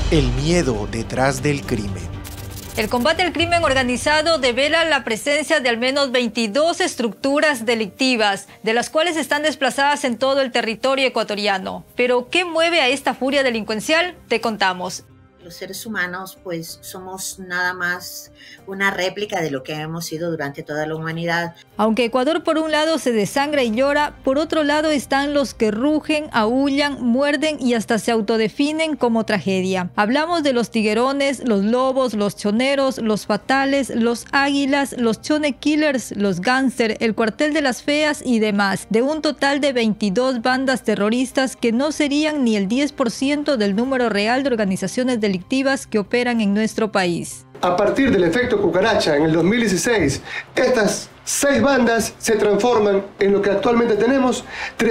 El miedo detrás del crimen. El combate al crimen organizado devela la presencia de al menos 22 estructuras delictivas, de las cuales están desplazadas en todo el territorio ecuatoriano. Pero, ¿qué mueve a esta furia delincuencial? Te contamos. Los seres humanos pues somos nada más una réplica de lo que hemos sido durante toda la humanidad. Aunque Ecuador por un lado se desangra y llora, por otro lado están los que rugen, aúllan, muerden y hasta se autodefinen como tragedia. Hablamos de los tiguerones, los lobos, los choneros, los fatales, los águilas, los chone killers, los gánster, el cuartel de las feas y demás, de un total de 22 bandas terroristas que no serían ni el 10% del número real de organizaciones delictivas que operan en nuestro país. A partir del efecto cucaracha en el 2016, estas 6 bandas se transforman en lo que actualmente tenemos,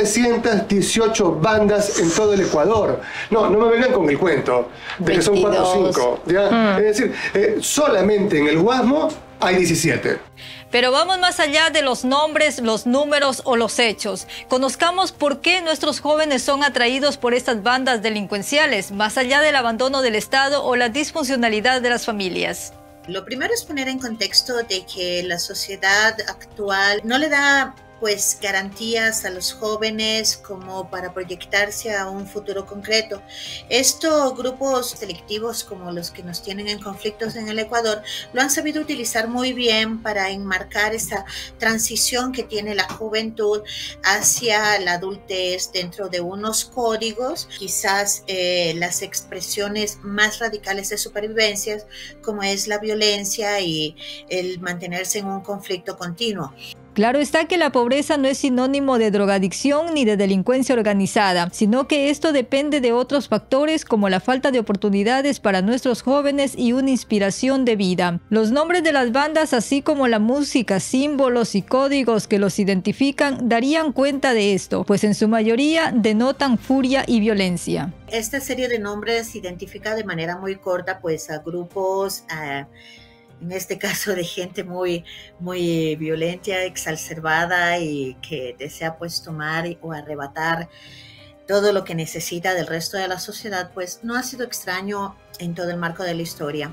318 bandas en todo el Ecuador. No me vengan con el cuento de que son 4 o 5. ¿Ya? Es decir, solamente en el Guasmo hay 17. Pero vamos más allá de los nombres, los números o los hechos. Conozcamos por qué nuestros jóvenes son atraídos por estas bandas delincuenciales, más allá del abandono del Estado o la disfuncionalidad de las familias. Lo primero es poner en contexto de que la sociedad actual no le da pues garantías a los jóvenes como para proyectarse a un futuro concreto. Estos grupos delictivos como los que nos tienen en conflictos en el Ecuador lo han sabido utilizar muy bien para enmarcar esa transición que tiene la juventud hacia la adultez dentro de unos códigos, quizás las expresiones más radicales de supervivencia como es la violencia y el mantenerse en un conflicto continuo. Claro está que la pobreza no es sinónimo de drogadicción ni de delincuencia organizada, sino que esto depende de otros factores como la falta de oportunidades para nuestros jóvenes y una inspiración de vida. Los nombres de las bandas, así como la música, símbolos y códigos que los identifican, darían cuenta de esto, pues en su mayoría denotan furia y violencia. Esta serie de nombres identifica de manera muy corta pues a grupos, en este caso de gente muy violenta, exacerbada y que desea pues tomar o arrebatar todo lo que necesita del resto de la sociedad, pues no ha sido extraño en todo el marco de la historia.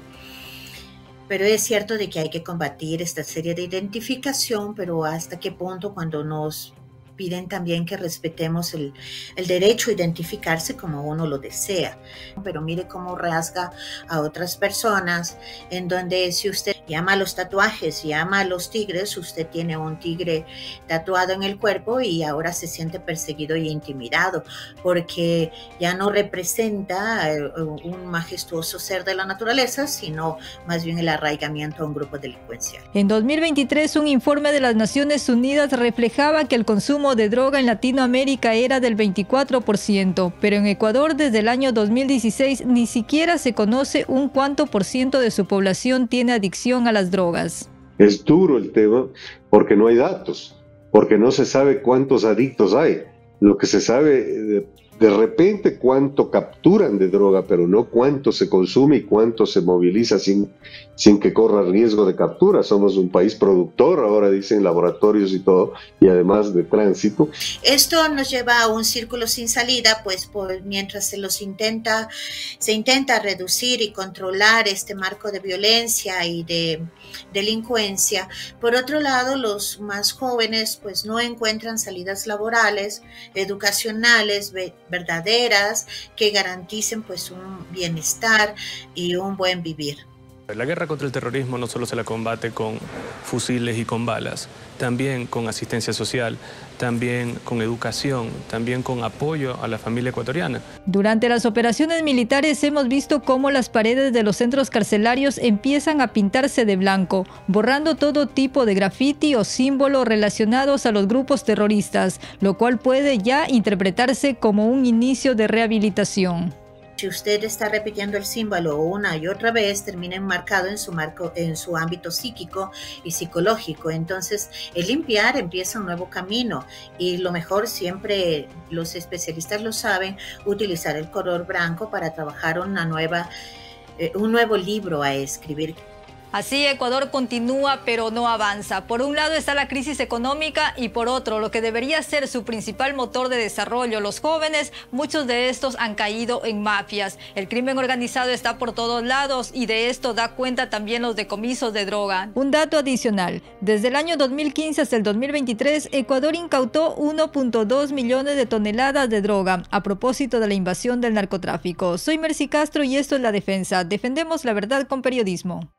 Pero es cierto de que hay que combatir esta serie de identificación, pero hasta qué punto cuando nos piden también que respetemos el derecho a identificarse como uno lo desea. Pero mire cómo rasga a otras personas, en donde si usted llama a los tatuajes, llama a los tigres, usted tiene un tigre tatuado en el cuerpo y ahora se siente perseguido y intimidado, porque ya no representa un majestuoso ser de la naturaleza, sino más bien el arraigamiento a un grupo delincuencial. En 2023, un informe de las Naciones Unidas reflejaba que el consumo de droga en Latinoamérica era del 24%, pero en Ecuador desde el año 2016 ni siquiera se conoce un cuánto por ciento de su población tiene adicción a las drogas. Es duro el tema porque no hay datos, porque no se sabe cuántos adictos hay. Lo que se sabe de repente cuánto capturan de droga, pero no cuánto se consume y cuánto se moviliza sin que corra riesgo de captura. Somos un país productor, ahora dicen laboratorios y todo, y además de tránsito. Esto nos lleva a un círculo sin salida, pues mientras se intenta reducir y controlar este marco de violencia y de delincuencia. Por otro lado, los más jóvenes pues no encuentran salidas laborales, educacionales, verdaderas, que garanticen pues un bienestar y un buen vivir. La guerra contra el terrorismo no solo se la combate con fusiles y con balas, también con asistencia social, también con educación, también con apoyo a la familia ecuatoriana. Durante las operaciones militares hemos visto cómo las paredes de los centros carcelarios empiezan a pintarse de blanco, borrando todo tipo de grafiti o símbolos relacionados a los grupos terroristas, lo cual puede ya interpretarse como un inicio de rehabilitación. Si usted está repitiendo el símbolo una y otra vez, termina enmarcado en su ámbito psíquico y psicológico. Entonces, el limpiar empieza un nuevo camino y lo mejor, siempre los especialistas lo saben, utilizar el color blanco para trabajar un nuevo libro a escribir. Así Ecuador continúa pero no avanza. Por un lado está la crisis económica y por otro lo que debería ser su principal motor de desarrollo, los jóvenes, muchos de estos han caído en mafias. El crimen organizado está por todos lados y de esto da cuenta también los decomisos de droga. Un dato adicional, desde el año 2015 hasta el 2023, Ecuador incautó 1.2 millones de toneladas de droga a propósito de la invasión del narcotráfico. Soy Mercy Castro y esto es La Defensa. Defendemos la verdad con periodismo.